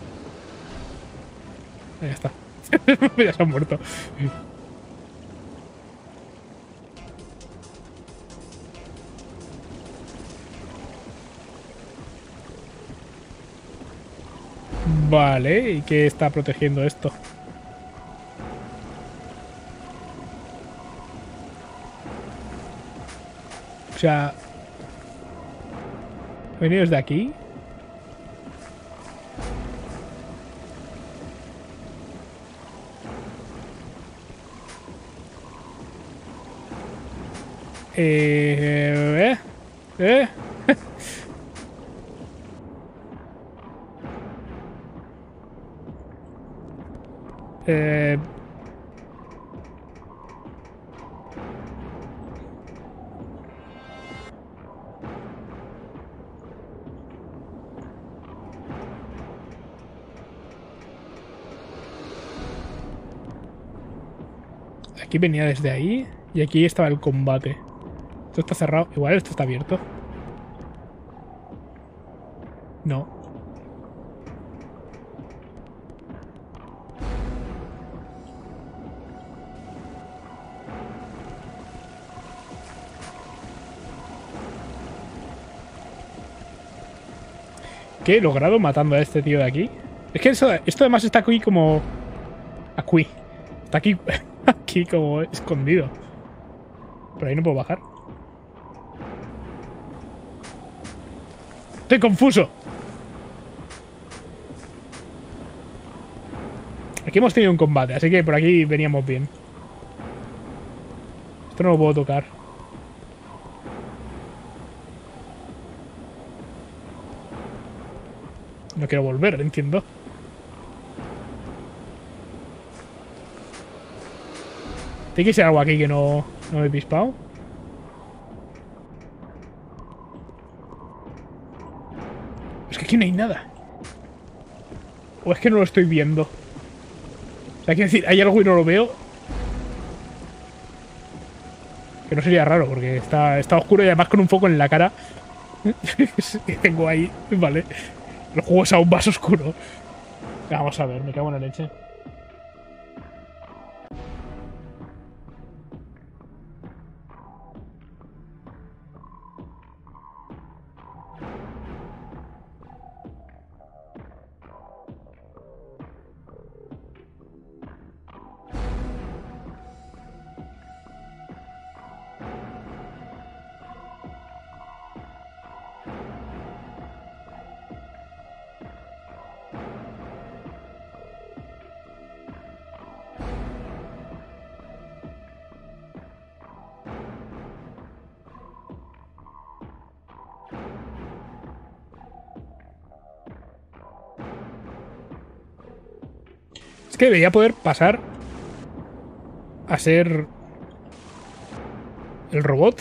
Ya está. Ya se han muerto. Vale, ¿y qué está protegiendo esto? O sea... ¿he venido desde aquí? Eh... ¿Eh? eh... Aquí venía desde ahí y aquí estaba el combate. Esto está cerrado. Igual esto está abierto. No. ¿Qué he logrado matando a este tío de aquí? Es que esto además está aquí como... Aquí. Está aquí, aquí como escondido. Pero ahí no puedo bajar. Estoy confuso. Aquí hemos tenido un combate, así que por aquí veníamos bien. Esto no lo puedo tocar. No quiero volver, entiendo. Tiene que ser algo aquí que no me he pispado. Es que aquí no hay nada. O es que no lo estoy viendo. O sea, quiero decir, hay algo y no lo veo. Que no sería raro, porque está oscuro y además con un foco en la cara. Que tengo ahí, vale. El juego es aún más oscuro. Vamos a ver, me cago en la leche. Es que debería poder pasar a ser el robot.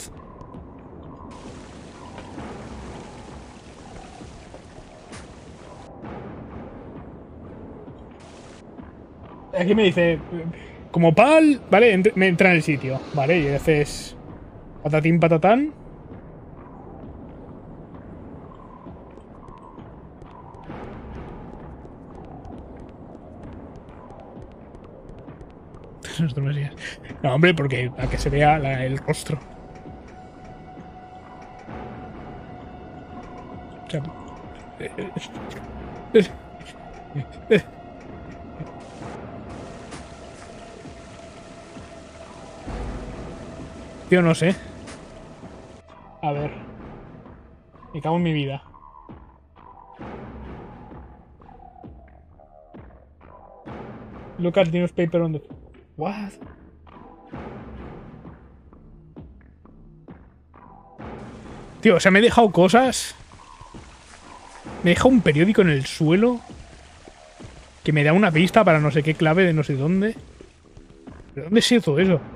Aquí me dice, como pal, vale, me entra en el sitio, vale, y haces patatín patatán. No, hombre, porque para que se vea el rostro. O sea, tío, no sé. A ver. Me cago en mi vida. Look at the newspaper on the... What? Tío, o sea, me he dejado cosas. Me he dejado un periódico en el suelo que me da una pista para no sé qué clave de no sé dónde. ¿De dónde sé todo eso?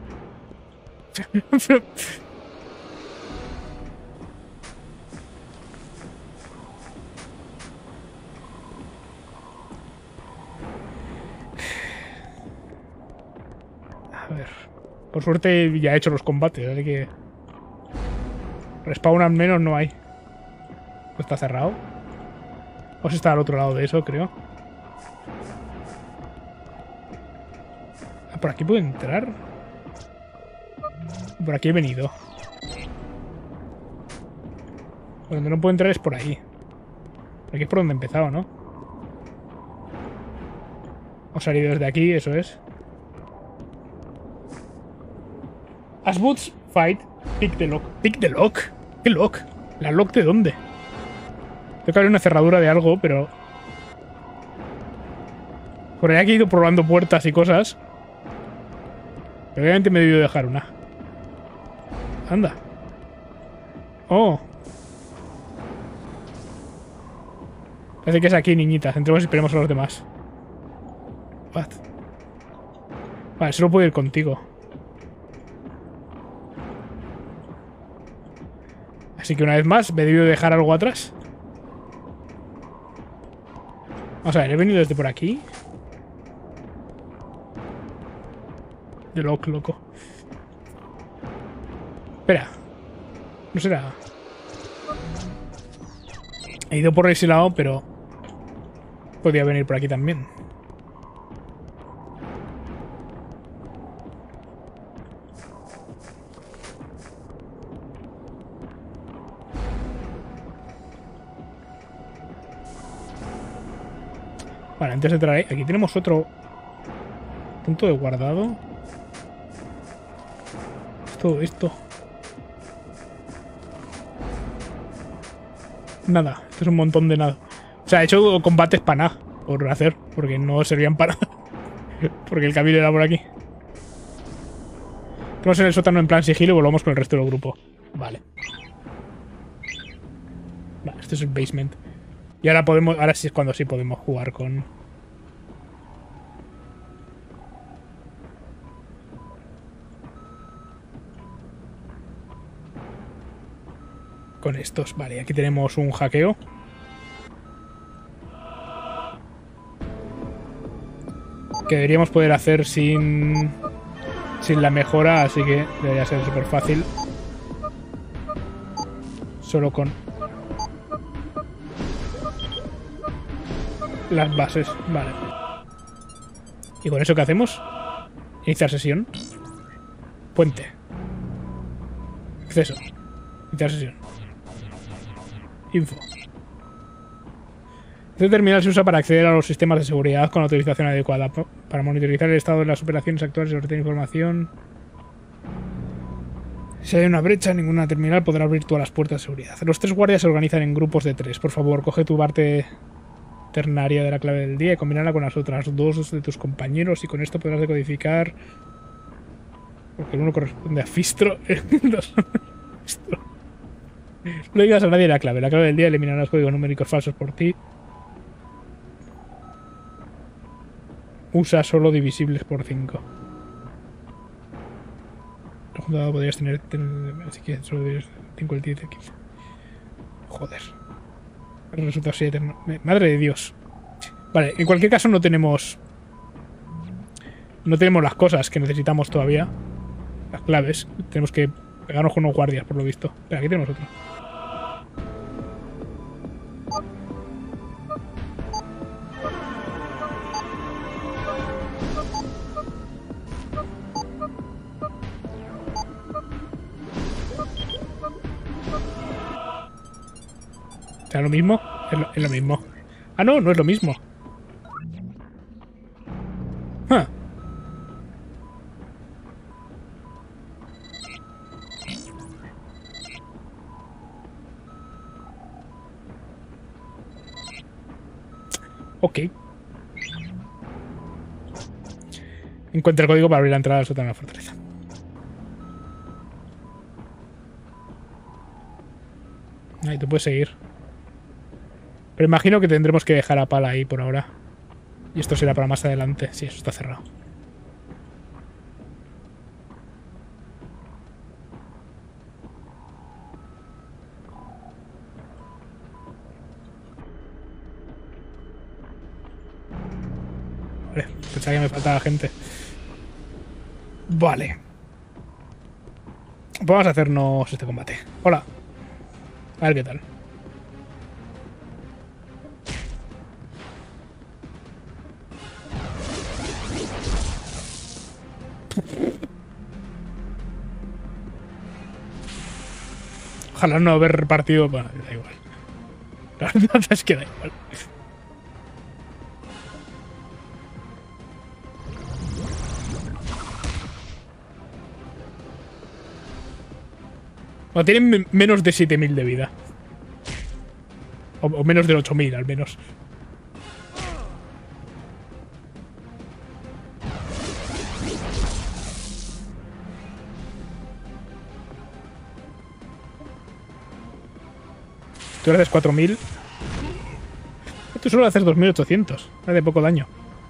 A ver. Por suerte ya he hecho los combates, así que... Respawn al menos no hay. ¿Está cerrado? O si está al otro lado de eso, creo. ¿Por aquí puedo entrar? Por aquí he venido. Por donde no puedo entrar es por ahí. Por aquí es por donde he empezado, ¿no? Hemos salido desde aquí, eso es. As boots fight, pick the lock. ¿Pick the lock? ¿Qué lock? ¿La lock de dónde? Tengo que abrir una cerradura de algo, pero... Por allá que he ido probando puertas y cosas. Pero obviamente me he debido dejar una. Anda. Oh. Parece que es aquí, niñitas. Entremos y esperemos a los demás. What? Vale, solo puedo ir contigo. Así que una vez más, me he debido dejar algo atrás. Vamos a ver, he venido desde por aquí. De loco. Espera. No será. He ido por ese lado, pero... Podría venir por aquí también. Vale, antes de entrar ahí, aquí tenemos otro punto de guardado. Todo esto. Nada, esto es un montón de nada. O sea, he hecho combates para nada por hacer, porque no servían para nada. Porque el camino era por aquí. Estamos en el sótano en plan sigilo y volvamos con el resto del grupo. Vale. Vale, este es el basement. Y ahora podemos, ahora sí es cuando sí podemos jugar con... con estos. Vale, aquí tenemos un hackeo. Que deberíamos poder hacer sin la mejora, así que debería ser súper fácil. Solo con las bases. Vale. ¿Y con eso qué hacemos? Iniciar sesión. Puente. Acceso. Iniciar sesión. Info. Este terminal se usa para acceder a los sistemas de seguridad con autorización adecuada. Para monitorizar el estado de las operaciones actuales y obtener información. Si hay una brecha, ninguna terminal podrá abrir todas las puertas de seguridad. Los 3 guardias se organizan en grupos de 3. Por favor, coge tu parte ternaria de la clave del día y combinarla con las otras 2 de tus compañeros y con esto podrás decodificar... Porque el uno corresponde a Fistro. No digas a nadie la clave. La clave del día eliminará los códigos numéricos falsos por ti. Usa solo divisibles por 5. El juntado podrías tener... Así que solo 5, el 10, el 15. Joder. El resultado 7. Madre de Dios. Vale, en cualquier caso no tenemos... No tenemos las cosas que necesitamos todavía. Las claves. Tenemos que pegarnos con unos guardias, por lo visto. Pero aquí tenemos otro. ¿Será lo mismo? Es lo mismo. Ah, no, no es lo mismo. Huh. Ok. Encuentra el código para abrir la entrada al sótano de la fortaleza. Ahí te puedes seguir. Pero imagino que tendremos que dejar a Pala ahí por ahora. Y esto será para más adelante. Sí, eso está cerrado. Vale, pensaba que me faltaba gente. Vale. Vamos a hacernos este combate. Hola. A ver qué tal. Ojalá no haber repartido. Bueno, da igual. La verdad es que da igual. Bueno, tienen menos de 7000 de vida. O menos de 8000 al menos. Tú le haces 4000. Tú solo le haces 2800. Hace poco daño.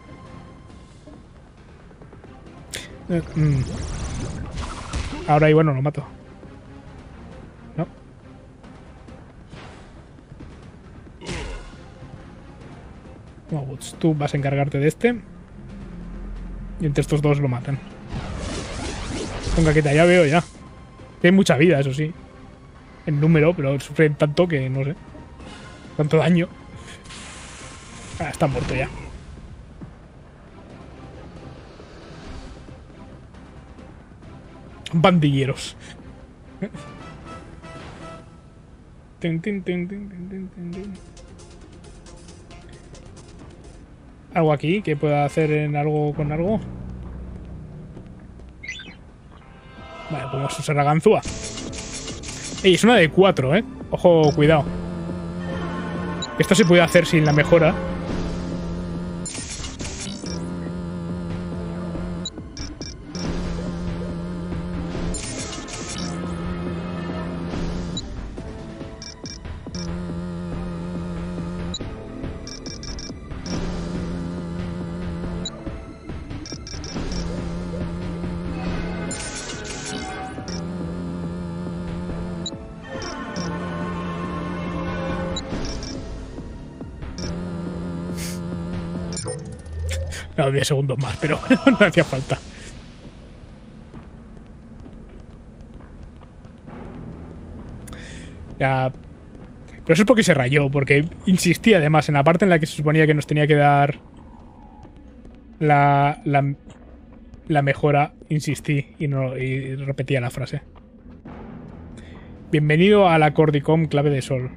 Ahora y bueno, lo mato. ¿No? No, Woods, tú vas a encargarte de este. Y entre estos dos lo matan. Con caqueta, ya veo ya. Tiene mucha vida, eso sí. En número, pero sufren tanto que no sé. Tanto daño. Ah, está muerto ya. Bandilleros. ¿Algo aquí que pueda hacer en algo con algo? Vale, podemos usar la ganzúa. Ey, es una de 4, ¿eh? Ojo, cuidado. Esto se puede hacer sin la mejora. No, 10 segundos más, pero no hacía falta. Ya. Pero eso es porque se rayó, porque insistía además en la parte en la que se suponía que nos tenía que dar la mejora, insistí y repetía la frase. Bienvenido a la Cordicom clave de sol.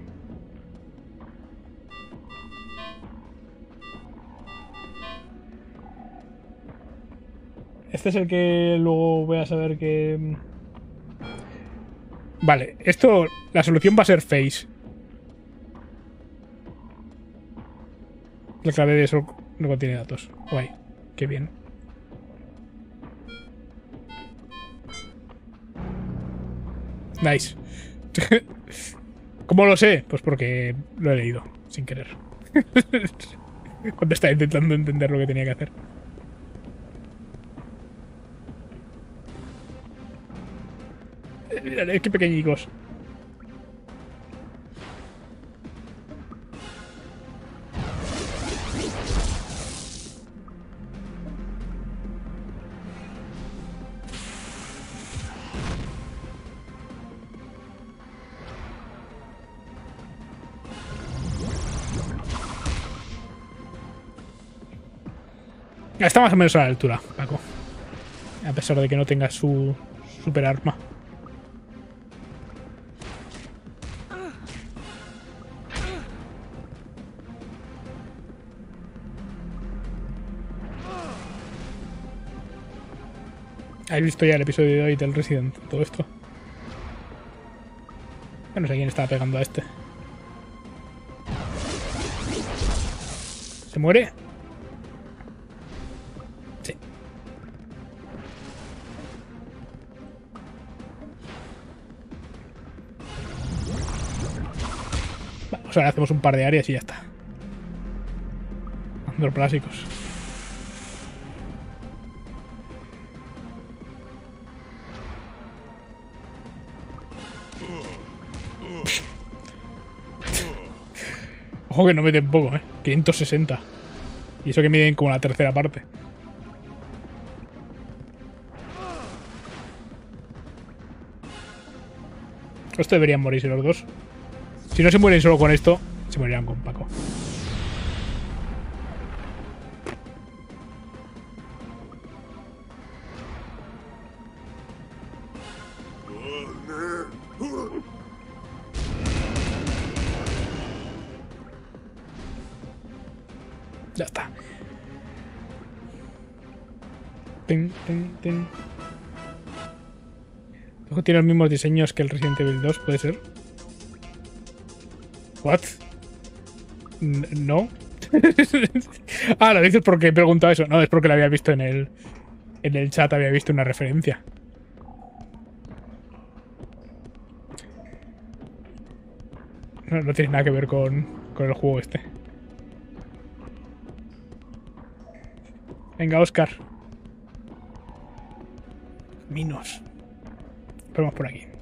Este es el que luego voy a saber que... Vale, esto... La solución va a ser Face. La clave de sol no contiene datos. Guay, qué bien. Nice. ¿Cómo lo sé? Pues porque lo he leído, sin querer. Cuando estaba intentando entender lo que tenía que hacer. Mirad, qué pequeñicos. Está más o menos a la altura, Paco. A pesar de que no tenga su super arma. ¿Habéis visto ya el episodio de hoy del Resident? Todo esto. Yo no sé quién estaba pegando a este. ¿Se muere? Sí. Vamos, ahora hacemos un par de áreas y ya está. Androplásicos. Ojo que no meten poco, 560. Y eso que miden como la tercera parte. Esto deberían morirse los dos. Si no se mueren solo con esto, se morirán con Paco. Ya está. Tin, tin, tin. Luego tiene los mismos diseños que el Resident Evil 2, ¿puede ser? ¿What? No. Ah, lo dices porque he preguntado eso. No, es porque lo había visto en el chat, había visto una referencia. No tiene nada que ver con el juego este. Venga, Oscar. Minos. Vamos por aquí.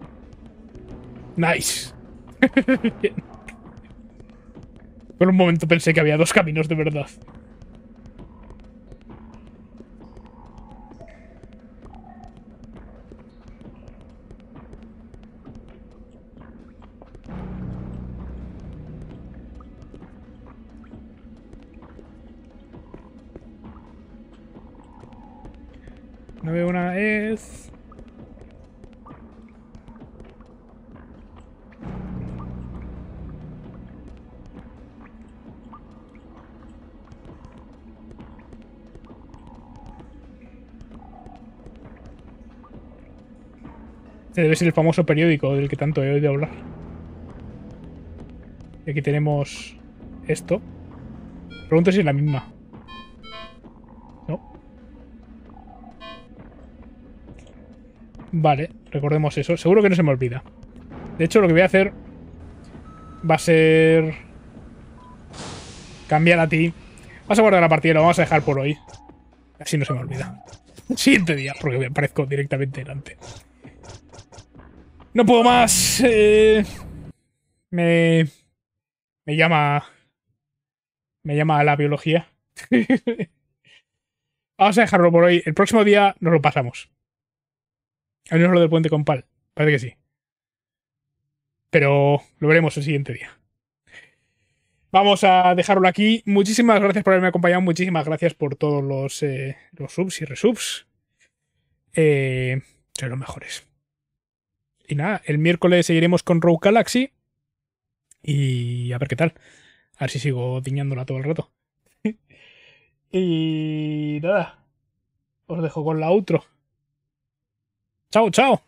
Nice. Bien. Por un momento pensé que había dos caminos de verdad. No veo una vez. Este debe ser el famoso periódico del que tanto he oído hablar. Y aquí tenemos esto. Pregunto si es la misma. No. Vale, recordemos eso. Seguro que no se me olvida. De hecho, lo que voy a hacer va a ser cambiar a ti. Vas a guardar la partida y lo vamos a dejar por hoy. Así no se me olvida. Siguiente día, porque me aparezco directamente delante. No puedo más. Me llama. Me llama a la biología. Vamos a dejarlo por hoy. El próximo día nos lo pasamos. Al menos lo del puente con Pal. Parece que sí. Pero lo veremos el siguiente día. Vamos a dejarlo aquí. Muchísimas gracias por haberme acompañado. Muchísimas gracias por todos los subs y resubs. Sois los mejores. Y nada, el miércoles seguiremos con Rogue Galaxy. Y a ver qué tal. A ver si sigo diñándola todo el rato. Y nada. Os dejo con la outro. Chao, chao.